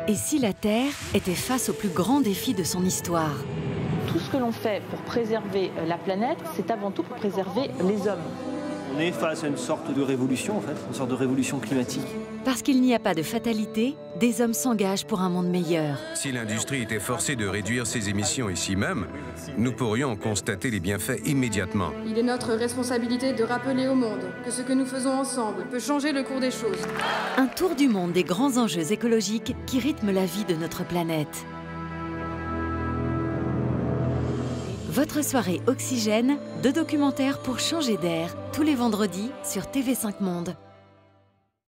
Et si la Terre était face au plus grand défi de son histoire? Tout ce que l'on fait pour préserver la planète, c'est avant tout pour préserver les hommes. On est face à une sorte de révolution, en fait, une sorte de révolution climatique. Parce qu'il n'y a pas de fatalité, des hommes s'engagent pour un monde meilleur. Si l'industrie était forcée de réduire ses émissions ici même, nous pourrions en constater les bienfaits immédiatement. Il est notre responsabilité de rappeler au monde que ce que nous faisons ensemble peut changer le cours des choses. Un tour du monde des grands enjeux écologiques qui rythment la vie de notre planète. Votre soirée Oxygène, 2 documentaires pour changer d'air, tous les vendredis sur TV5 Monde.